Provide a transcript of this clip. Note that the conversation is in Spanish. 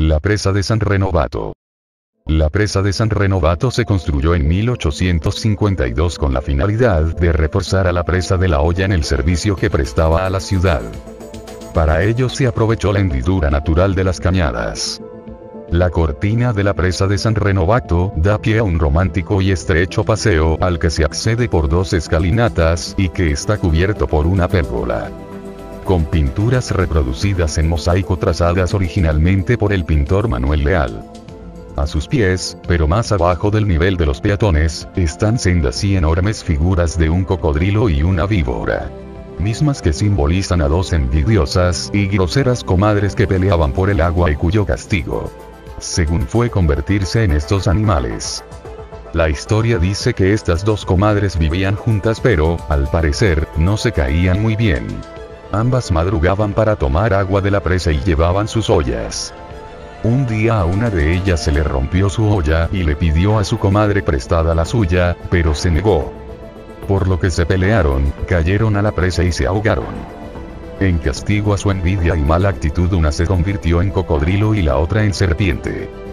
La presa de San Renovato. La presa de San Renovato se construyó en 1852 con la finalidad de reforzar a la presa de La Hoya en el servicio que prestaba a la ciudad. Para ello se aprovechó la hendidura natural de las cañadas. La cortina de la presa de San Renovato da pie a un romántico y estrecho paseo al que se accede por 2 escalinatas y que está cubierto por una pérgola, con pinturas reproducidas en mosaico trazadas originalmente por el pintor Manuel Leal. A sus pies, pero más abajo del nivel de los peatones, están sendas y enormes figuras de un cocodrilo y una víbora, mismas que simbolizan a 2 envidiosas y groseras comadres que peleaban por el agua y cuyo castigo, según fue convertirse en estos animales. La historia dice que estas 2 comadres vivían juntas pero, al parecer, no se caían muy bien. Ambas madrugaban para tomar agua de la presa y llevaban sus ollas. Un día a una de ellas se le rompió su olla y le pidió a su comadre prestada la suya, pero se negó. Por lo que se pelearon, cayeron a la presa y se ahogaron. En castigo a su envidia y mala actitud, una se convirtió en cocodrilo y la otra en serpiente.